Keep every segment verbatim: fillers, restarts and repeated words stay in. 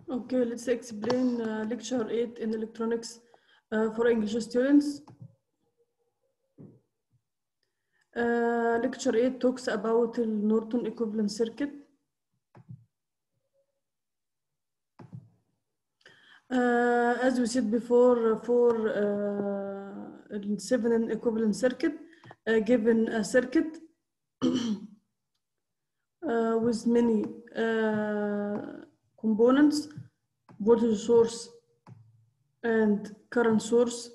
Okay, let's explain uh, lecture eight in electronics uh, for English students. Uh, lecture eight talks about the Norton equivalent circuit. Uh, as we said before, uh, for uh, seven equivalent circuit, uh, given a circuit uh, with many uh, components, voltage source and current source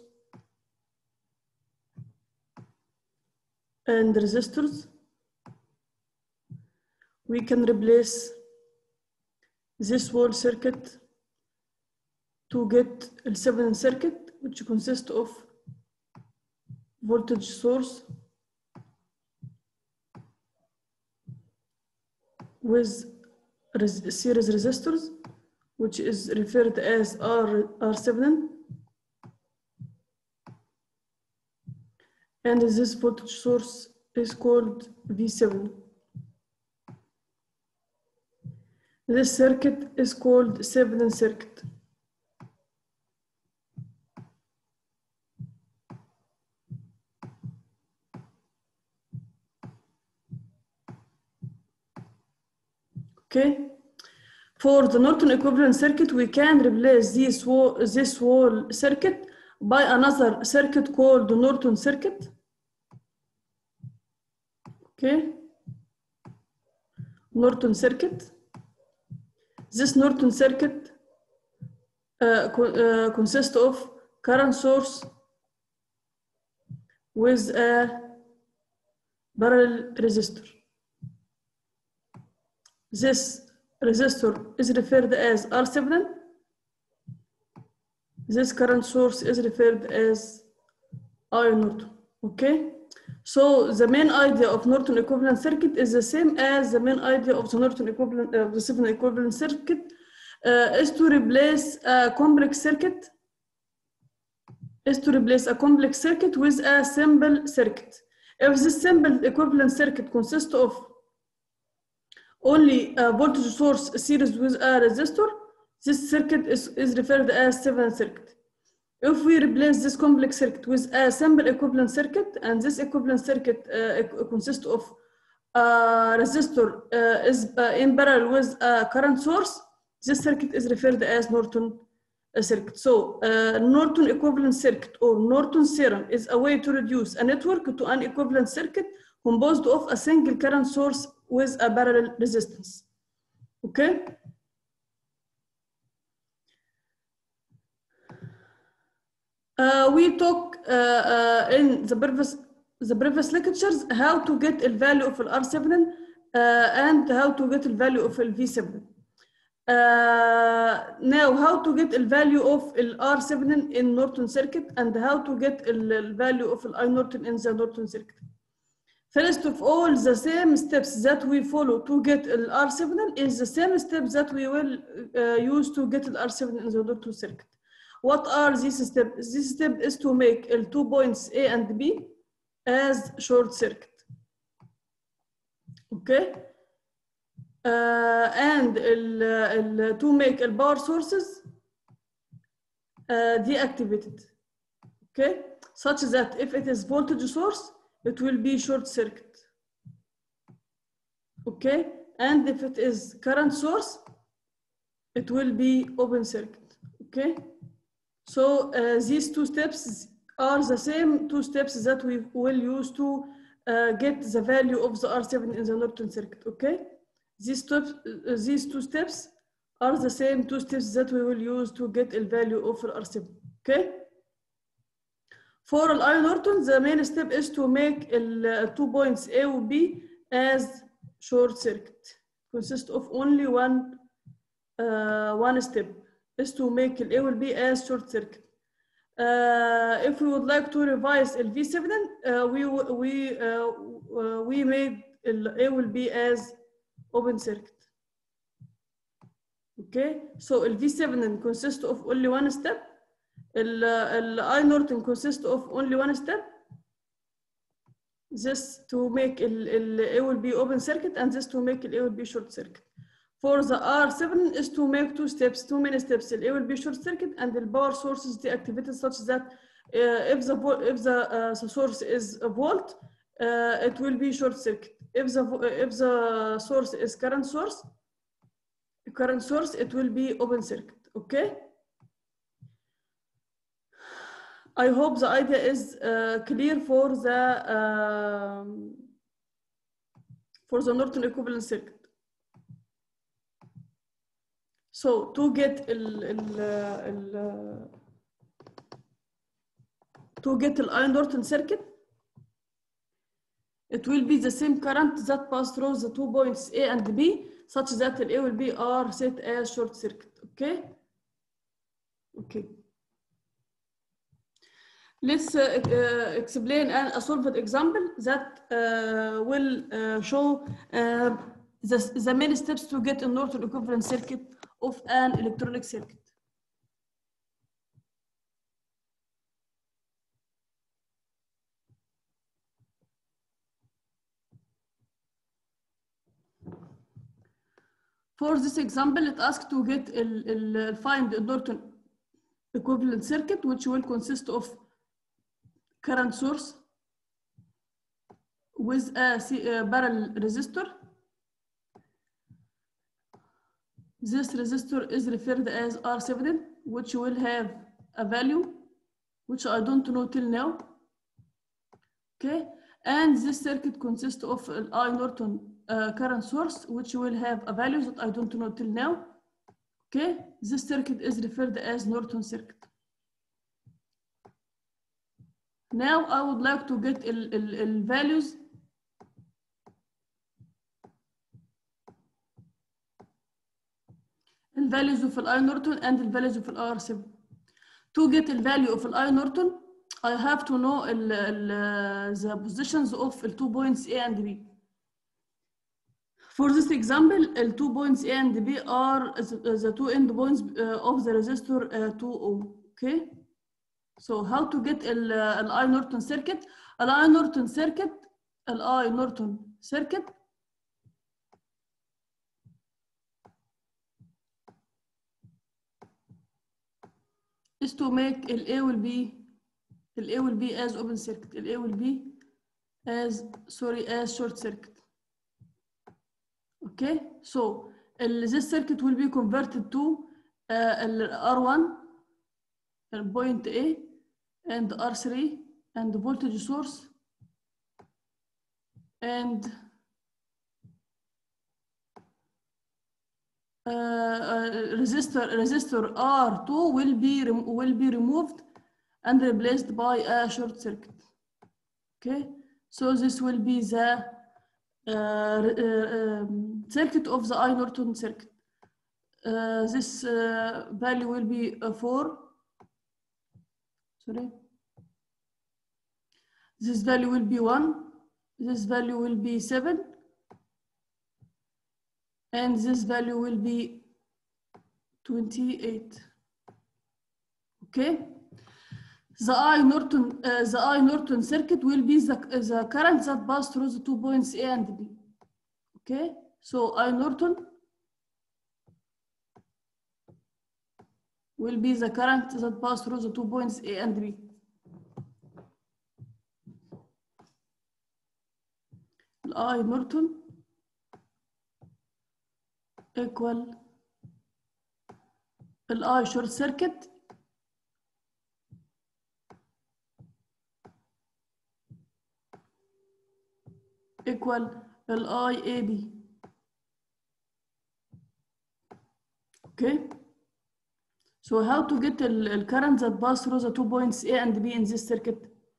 and resistors, we can replace this whole circuit to get a seven circuit, which consists of voltage source with res series resistors, which is referred as R, R7, and this voltage source is called V seven. This circuit is called seven circuit. Okay. For the Norton equivalent circuit, we can replace this wall, this wall circuit by another circuit called the Norton circuit. Okay. Norton circuit. This Norton circuit uh, co uh, consists of current source with a parallel resistor. This resistor is referred as R seven. This current source is referred as I Norton. Okay. So the main idea of Norton equivalent circuit is the same as the main idea of the Norton equivalent of uh, the seven equivalent circuit uh, is to replace a complex circuit is to replace a complex circuit with a simple circuit. If this simple equivalent circuit consists of only a voltage source series with a resistor, this circuit is, is referred as seven circuit. If we replace this complex circuit with a simple equivalent circuit, and this equivalent circuit uh, consists of a resistor uh, is uh, in parallel with a current source, this circuit is referred as Norton uh, circuit. So uh, Norton equivalent circuit or Norton's theorem is a way to reduce a network to an equivalent circuit composed of a single current source with a parallel resistance. Okay. Uh, we talk uh, uh, in the previous the previous lectures how to get the value of R seven uh, and how to get the value of V seven. Uh, now, how to get the value of R seven in Norton circuit and how to get the value of I Norton in the Norton circuit. First of all, the same steps that we follow to get R seven is the same steps that we will uh, use to get R seven in the Norton circuit. What are these steps? This step is to make L two points A and B as short circuit. Okay. Uh, and el, el, to make the power sources uh, deactivated. Okay. Such that if it is voltage source, it will be short circuit. Okay. And if it is current source, it will be open circuit. Okay. So uh, these two steps are the same two steps that we will use to uh, get the value of the R seven in the Norton circuit. Okay, these steps, uh, these two steps are the same two steps that we will use to get the value of R seven. Okay. For I Norton, the main step is to make uh, two points A or B as short circuit. Consists of only one uh, one step. Is to make A will be as short circuit. Uh, if we would like to revise L V seven, uh, we we uh, uh, we made A will be as open circuit. Okay, so L V seven consists of only one step. L, L I Norton consists of only one step. This to make L, L A will be open circuit, and this to make L A will be short circuit. for the R seven is to make two steps, two many steps. A will be short circuit and the power source is deactivated such that uh, if the if the, uh, the source is a volt, uh, it will be short circuit. If the if the source is current source, current source, it will be open circuit. Okay. I hope the idea is uh, clear for the um, for the Norton equivalent circuit. So to get ال, ال, ال, to get the I Norton circuit, it will be the same current that pass through the two points A and B, such that the A will be R set as short circuit. Okay. Okay. Let's uh, uh, explain an, a solved example that uh, will uh, show uh, the, the many steps to get a Norton equivalent circuit of an electronic circuit. For this example, it asks to get a, a, find a Norton equivalent circuit, which will consist of current source with a, a parallel resistor. This resistor is referred as R seven, which will have a value which I don't know till now. Okay, and this circuit consists of an I Norton uh, current source, which will have a value that I don't know till now. Okay, this circuit is referred as Norton circuit. Now I would like to get the values the values of I Norton and the values of R seven. To get the value of I Norton, I have to know ال, ال, the positions of the two points A and B. For this example, the two points A and B are the, the two end points uh, of the resistor uh, two ohm. Okay. So how to get ال, ال I Norton circuit? ال I Norton circuit, ال I Norton circuit is to make ال A will be ال A will be as open circuit, ال A will be as sorry as short circuit. Okay, so ال, this circuit will be converted to uh, ال R one, ال point A, and R three, and the voltage source, and uh, uh, resistor resistor R two will be will be removed and replaced by a short circuit. Okay, so this will be the uh, uh, um, circuit of the I Norton circuit. Uh, this uh, value will be uh, four. Sorry. This value will be one. This value will be seven. And this value will be twenty-eight. Okay. The I Norton, uh, the I Norton circuit will be the, the current that pass through the two points A and B. Okay. So I Norton will be the current that pass through the two points A and B. I Norton equal I short circuit equal I A B. Okay. So how to get the current that pass through the two points A and B in this circuit?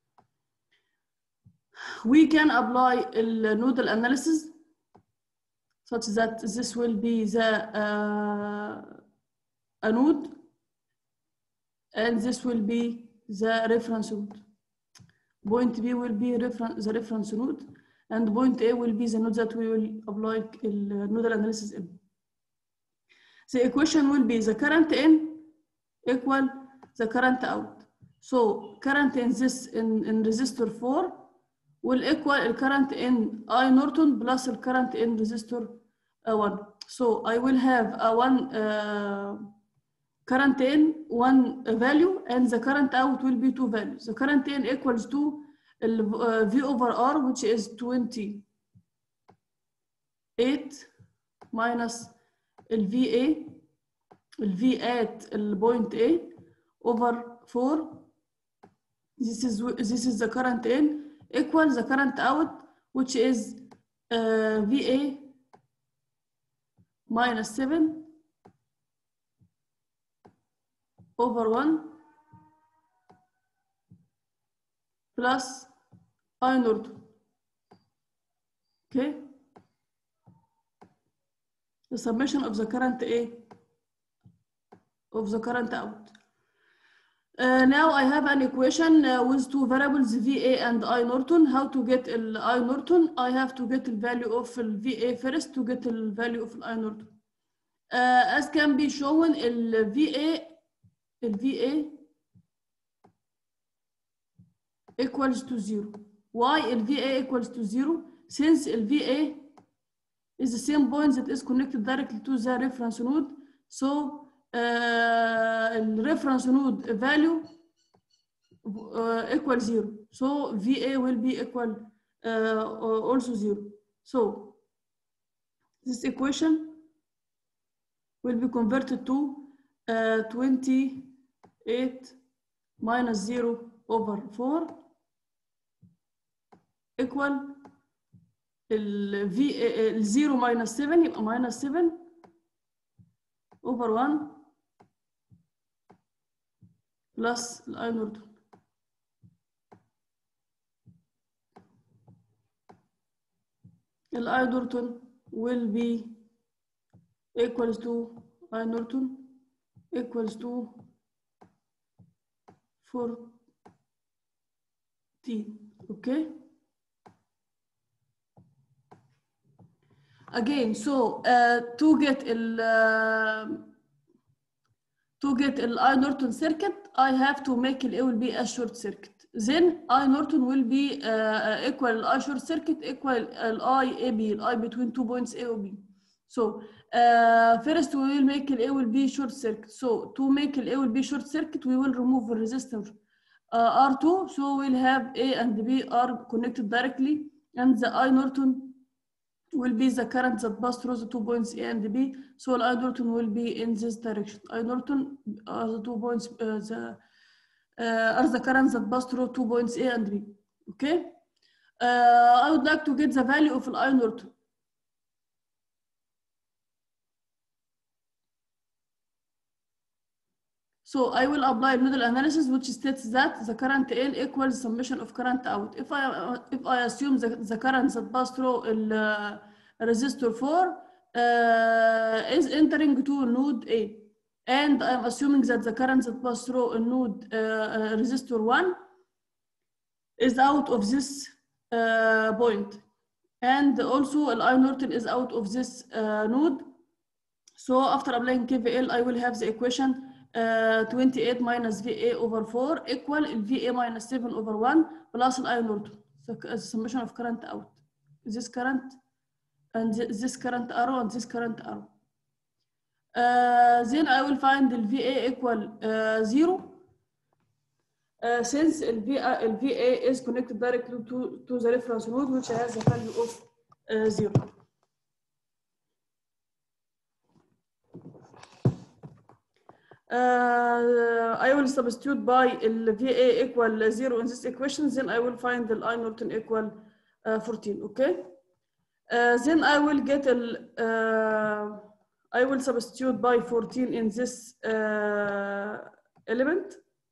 We can apply a nodal analysis such that this will be the uh, a node and this will be the reference node. Point B will be reference, the reference node, and point A will be the node that we will apply the nodal analysis in. The equation will be the current in equal the current out. So current in this in, in resistor four will equal the current in I Norton plus the current in resistor uh, one. So I will have a one uh, current in, one value, and the current out will be two values. The current in equals to uh, V over R, which is twenty-eight minus ال V A, ال V at ال point A over four. This is this is the current in equals the current out, which is uh, V A minus seven over one plus I Norton. Okay, the summation of the current A of the current out. Uh, now I have an equation uh, with two variables V A and I Norton. How to get the I Norton? I have to get the value of the V A first to get the value of the I Norton. Uh, as can be shown, the V A, the V A equals to zero. Why the V A equals to zero? Since the V A is the same point that is connected directly to the reference node, so Uh, reference node value uh, equal zero. So V A will be equal uh, also zero. So this equation will be converted to uh, twenty-eight minus zero over four equal V A zero minus seven يبقى minus seven over one plus I Norton. I Norton will be equals to I Norton equals to fourteen. Okay. Again, so uh, to get a uh, To get the I Norton circuit, I have to make it will be a short circuit. Then I Norton will be uh, equal I short circuit equal I A B, I between two points A or B. So uh, first we will make it will be short circuit. So to make it will be short circuit, we will remove the resistor uh, R two. So we'll have A and B are connected directly, and the I Norton will be the current that pass through the two points A and B. So I Norton will be in this direction. I Norton are the two points, uh, the, uh, are the currents that pass through two points A and B. Okay. Uh, I would like to get the value of I Norton. So I will apply nodal analysis, which states that the current in equals summation of current out. If I if I assume the, the current that pass through the uh, resistor four uh, is entering to node A, and I'm assuming that the current that pass through a node uh, resistor one is out of this uh, point, and also I Norton is out of this uh, node. So after applying K V L, I will have the equation Uh, twenty-eight minus V A over four equal V A minus seven over one plus I Norton. So as a summation of current out. This current and this current arrow and this current arrow. Uh, then I will find the V A equal uh, zero. Uh, since the V A, the V A is connected directly to, to the reference node, which has a value of uh, zero. Uh, I will substitute by the V A equal zero in this equation, then I will find the I Norton equal uh, fourteen, okay? Uh, then I will get a, uh, I will substitute by fourteen in this uh, element.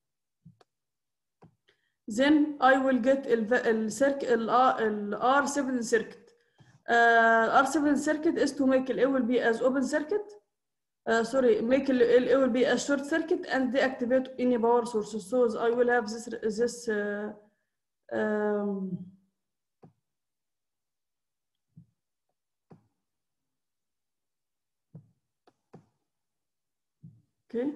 Then I will get a circuit, R seven circuit. Uh, R seven circuit is to make it will be as open circuit. Uh, sorry, make it, it will be a short circuit and deactivate any power sources. So I will have this this uh, um, okay.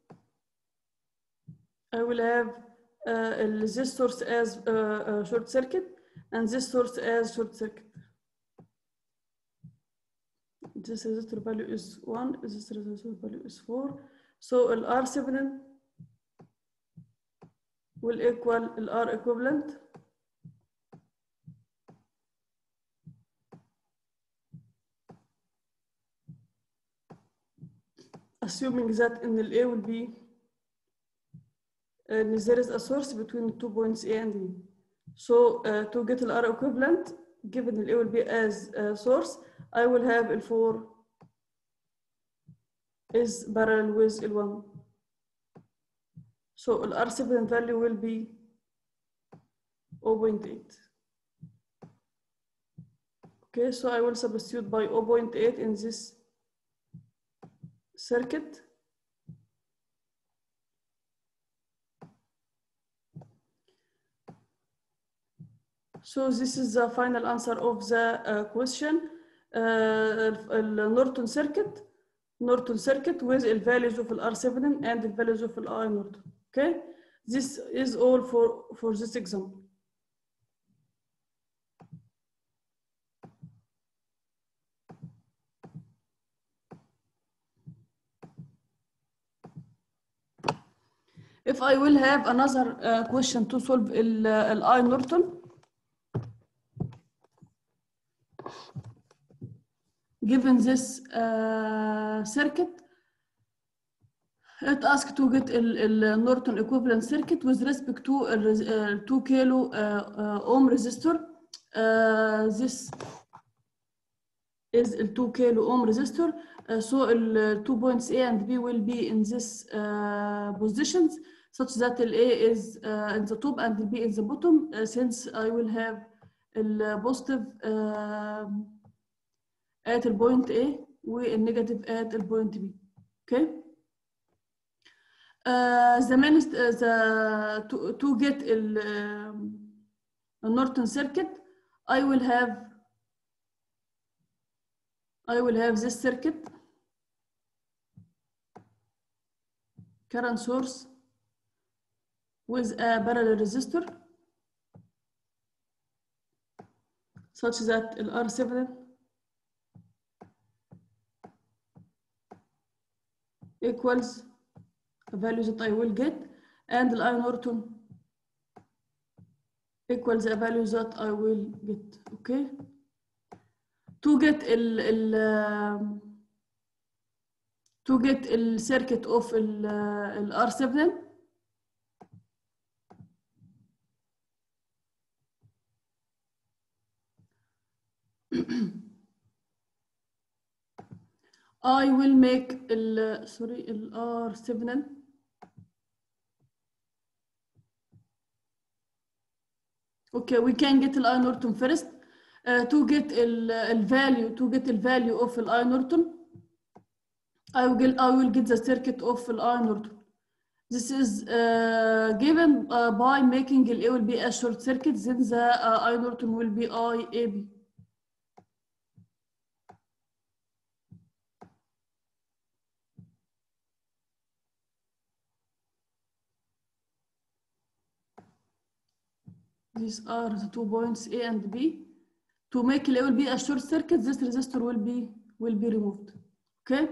I will have uh, this source as uh, a short circuit and this source as short circuit. this resistor value is one, this resistor value is four. So ال R seven will equal ال R equivalent assuming that in the A will be uh, there is a source between two points A and B. So uh, to get the R equivalent, given the A will be as a source, I will have L four is parallel with L one. So the R seven value will be zero point eight. Okay, so I will substitute by zero point eight in this circuit. So this is the final answer of the uh, question. Uh, Norton circuit, Norton circuit with the values of R seven and the values of I Norton. Okay, this is all for for this example. If I will have another uh, question to solve ال, ال I Norton, given this uh, circuit, it asks to get the Norton equivalent circuit with respect to a two kilo uh, uh, ohm resistor. Uh, this is a two kilo ohm resistor. Uh, so the two points A and B will be in this uh, positions, such that the A is uh, in the top and the B in the bottom. Uh, since I will have the positive uh, at the point A and negative at the point B. Okay. Uh, the main uh, the to, to get the um, Norton circuit, I will have I will have this circuit, current source with a parallel resistor, such that the R seven equals the value that I will get, and the I Norton equals the value that I will get. Okay. To get ال ال to get the circuit of ال ال R seven, I will make ال sorry ال R seven okay, we can get the I Norton first. Uh, to get the value, to get the value of the I Norton, I will I will get the circuit of the I Norton. This is uh, given uh, by making the A will be a short circuit, then the uh, I Norton will be I A B. These are the two points A and B. To make it will be a short circuit, this resistor will be will be removed. Okay.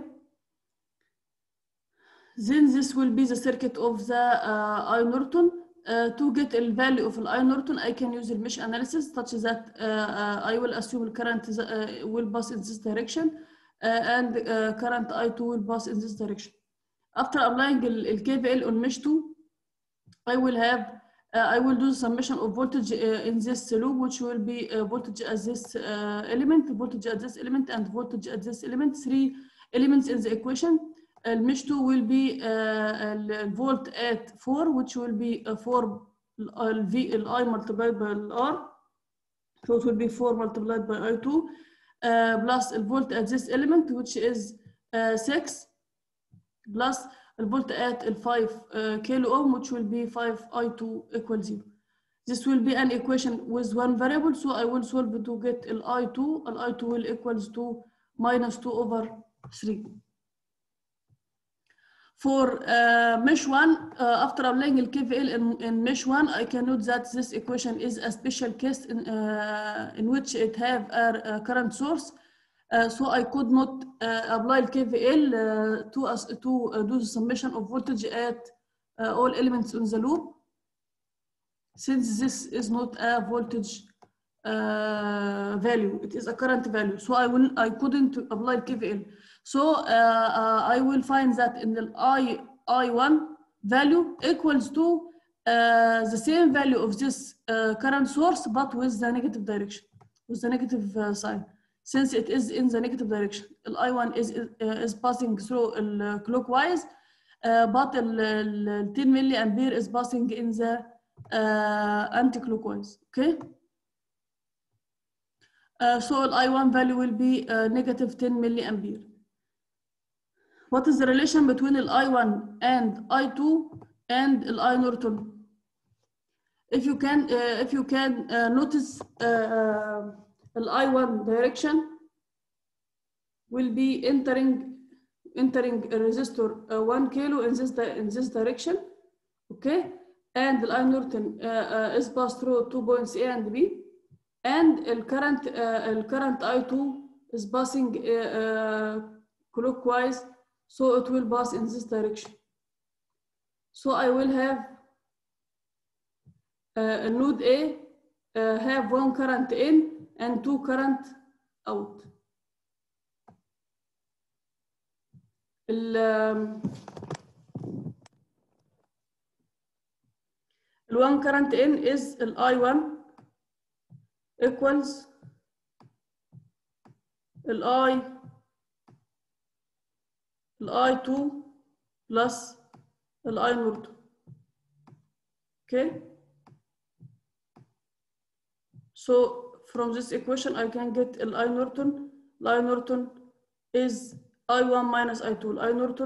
Then this will be the circuit of the uh, I Norton. Uh, to get the value of the I Norton, I can use the mesh analysis, such that uh, uh, I will assume the current uh, will pass in this direction, uh, and uh, current I two will pass in this direction. After applying the K V L on mesh two, I will have Uh, I will do the summation of voltage uh, in this loop, which will be uh, voltage at this uh, element, voltage at this element, and voltage at this element. Three elements in the equation. Uh, mesh two will be uh, volt at four, which will be uh, four uh, V L I multiplied by L R. So it will be four multiplied by I two, uh, plus the volt at this element, which is uh, six, plus the volt at five uh, kilo ohm, which will be five I two equals zero. This will be an equation with one variable, so I will solve to get L I two. L I two will equals to minus two over three. For uh, mesh one, uh, after applying the K V L in, in mesh one, I can note that this equation is a special case in, uh, in which it have a, a current source. Uh, so I could not uh, apply the K V L uh, to, us, to uh, do the summation of voltage at uh, all elements in the loop, since this is not a voltage uh, value, it is a current value. So I will I couldn't apply K V L. So uh, uh, I will find that in the I I one value equals to uh, the same value of this uh, current source, but with the negative direction, with the negative uh, sign, since it is in the negative direction. The I one is uh, is passing through uh, clockwise, uh, but the ten milliampere is passing in the uh, anti-clockwise. Okay. Uh, so I one value will be uh, negative ten milliampere. What is the relation between the I one and I two and the I Norton? If you can, uh, if you can uh, notice, uh, the I one direction will be entering entering a resistor uh, one kilo in this in this direction, okay, and the I Norton uh, uh, is passed through two points A and B. And the current, uh, the current I two is passing uh, uh, clockwise, so it will pass in this direction. So I will have uh, a node A uh, have one current in and two current out. The one current in is the I one equals ال I ال I two plus ال I Norton. Okay. So from this equation I can get ال I Norton. ال I Norton is I one minus I two. ال I Norton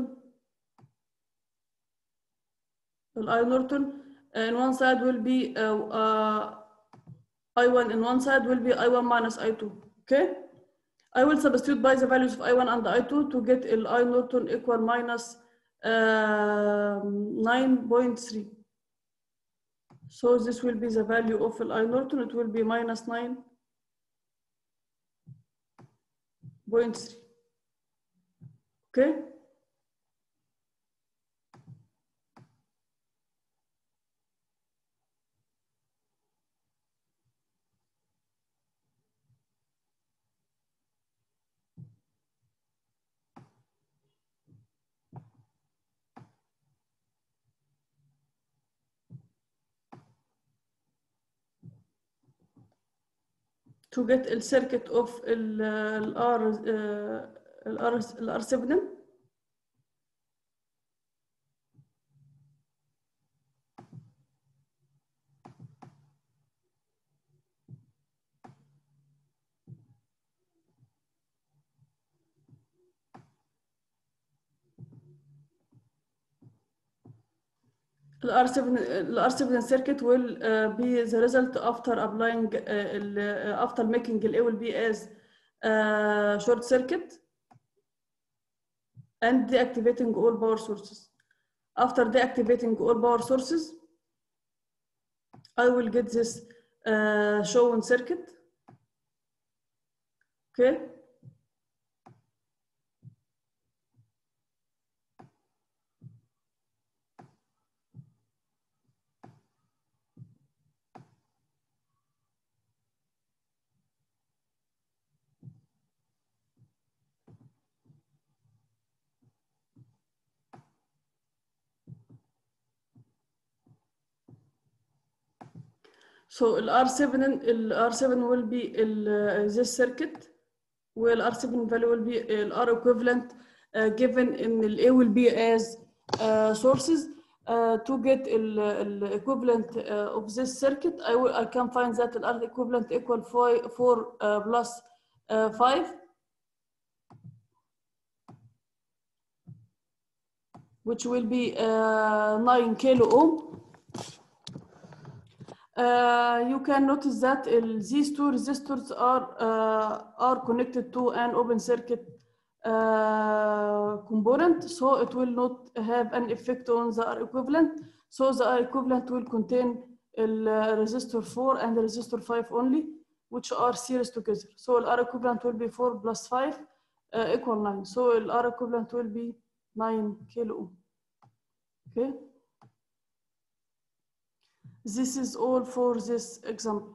ال I Norton and one side will be uh, uh, I one in one side will be I one minus I two. Okay. I will substitute by the values of I one and I two to get L I Norton equal minus uh, nine point three. So this will be the value of L I Norton. It will be minus nine point three. Okay. To get the circuit of the R uh, R seven. The R seven, the R seven circuit will uh, be the result after applying, uh, uh, after making the A will be as uh, short circuit and deactivating all power sources. After deactivating all power sources, I will get this uh, shown circuit. Okay. So the R seven, the R seven will be uh, this circuit, where R seven value will be uh, R equivalent uh, given in the A will be as uh, sources. Uh, to get the equivalent uh, of this circuit, I will I can find that the R equivalent equal four, four uh, plus uh, five, which will be uh, nine kilo ohm. Uh, you can notice that uh, these two resistors are uh, are connected to an open circuit uh, component, so it will not have an effect on the R equivalent. So the R equivalent will contain the resistor four and the resistor five only. which are series together. So the R equivalent will be four plus five uh, equal nine. So the R equivalent will be nine kilo ohm. Okay. This is all for this example.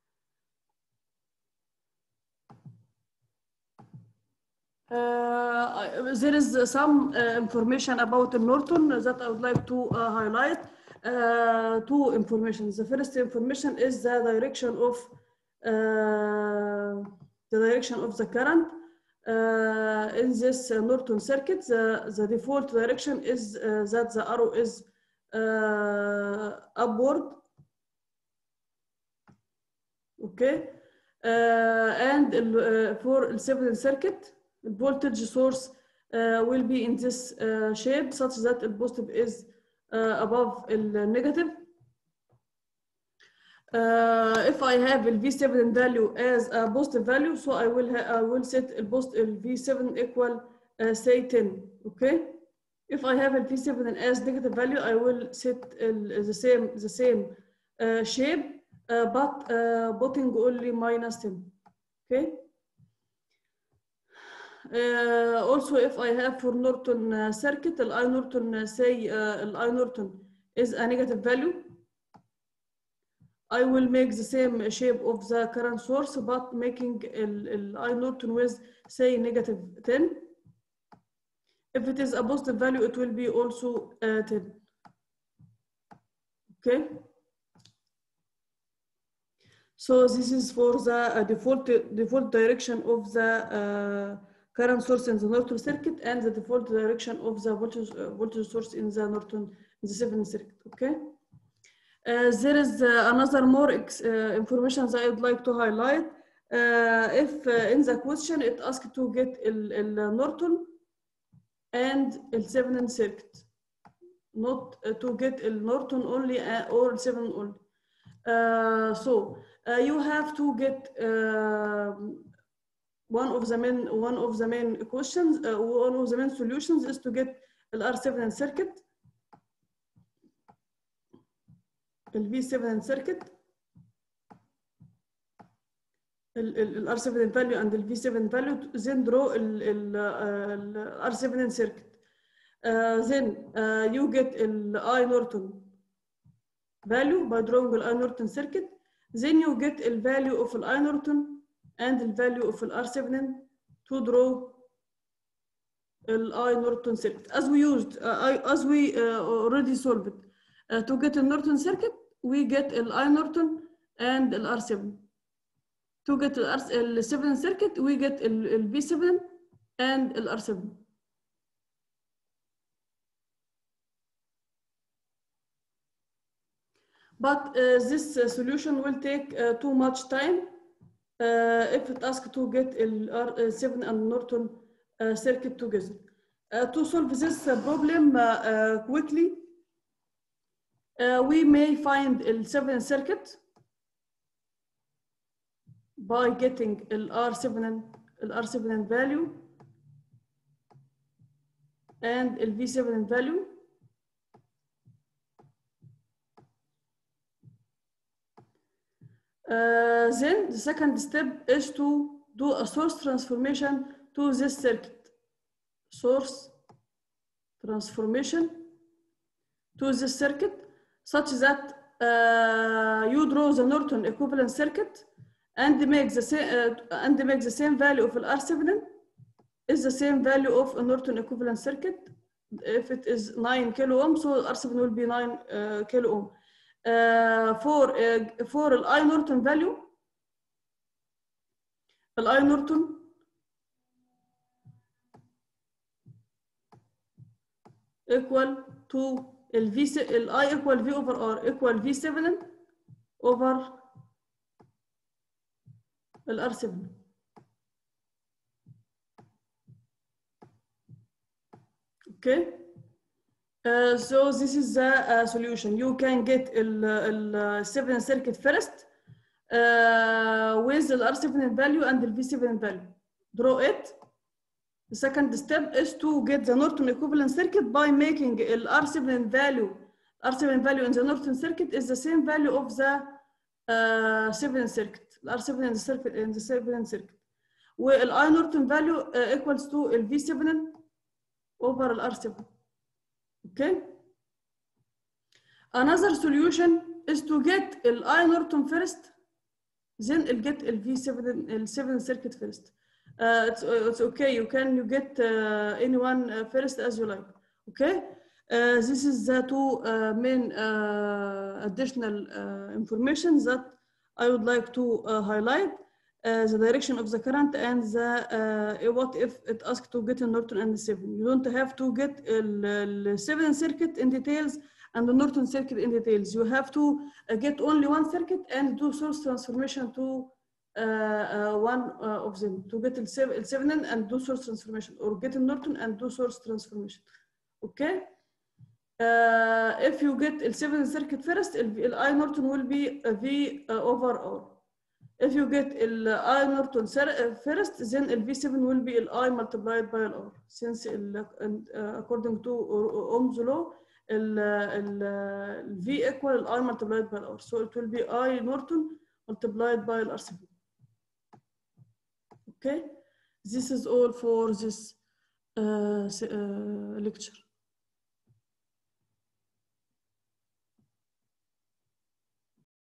Uh, there is some uh, information about the Norton that I would like to uh, highlight. Uh, two information. The first information is the direction of uh, the direction of the current uh, in this uh, Norton circuit. The, the default direction is uh, that the arrow is uh, upward. Okay, uh, and uh, for the seventh circuit, the voltage source uh, will be in this uh, shape, such that the positive is uh, above the negative. Uh, if I have the V seven value as a positive value, so I will I will set the V seven equal uh, say ten. Okay. If I have a V seven as negative value, I will set uh, the same the same uh, shape. Uh, but uh, putting only minus ten. Okay. Uh, also, if I have for Norton uh, circuit, the I Norton uh, say uh, I Norton is a negative value, I will make the same shape of the current source, but making the I Norton with say negative ten. If it is a positive value, it will be also uh, ten. Okay. So this is for the uh, default default direction of the uh, current source in the Norton circuit and the default direction of the voltage uh, voltage source in the Norton in the seventh circuit. Okay. Uh, there is uh, another more ex, uh, information that I would like to highlight. Uh, if uh, in the question it asks to get the Norton and the seventh circuit, not uh, to get the Norton only uh, or seven only. Uh, so uh, you have to get uh, one of the main one of the main questions. Uh, one of the main solutions is to get the R seven circuit, the V seven circuit, the R seven value and the V seven value. Then draw the R seven circuit. Uh, then uh, you get the I Norton value by drawing the I Norton circuit. Then you get the value of the I Norton and the value of the R seven to draw the I Norton circuit. As we used, uh, I, as we uh, already solved it. Uh, to get the Norton circuit, we get the I Norton and the R seven. To get the R seven circuit, we get the V seven and the R seven. But uh, this uh, solution will take uh, too much time uh, if it asks to get R seven and Norton uh, circuit together. Uh, to solve this uh, problem uh, uh, quickly, uh, we may find the seventh circuit by getting the R seven, R seven value and the V seven value. Uh, then the second step is to do a source transformation to this circuit. Source transformation to this circuit such that uh, you draw the Norton equivalent circuit and make the same uh, and make the same value of R seven is the same value of a Norton equivalent circuit. If it is nine kilo ohm, so R seven will be nine uh, kilo ohm. Uh, for uh, for the I Norton value, the I Norton equal to the V the I equal V over R equal V seven over the R seven. Okay. Uh, so this is the uh, solution. You can get the seven circuit first uh, with the R seven value and the V seven value. Draw it. The second step is to get the Norton equivalent circuit by making the R seven value. R seven value in the Norton circuit is the same value of the uh, seven circuit الار seven in the circuit in the seven circuit والاي نورتون value uh, equals to ال في seven over الار seven. Okay. Another solution is to get ال I Norton first, then you'll get ال V seven, ال seven circuit first. Uh, it's, it's okay. You can you get uh, anyone uh, first as you like. Okay. Uh, this is the two uh, main uh, additional uh, information that I would like to uh, highlight: uh, the direction of the current and the uh, what if it asks to get a Norton and the seven. You don't have to get the seven circuit in details and the Norton circuit in details. You have to uh, get only one circuit and do source transformation to uh, uh, one uh, of them to get the seven and do source transformation, or get a Norton and do source transformation. Okay. Uh, if you get the seven circuit first, the I Norton will be a V uh, over R. If you get the I Norton first, then the V seven will be the I multiplied by R. Since uh, according to Ohm's law, ال ال V equal I multiplied by R. So it will be I Norton multiplied by R seven. Okay, this is all for this uh, uh, lecture.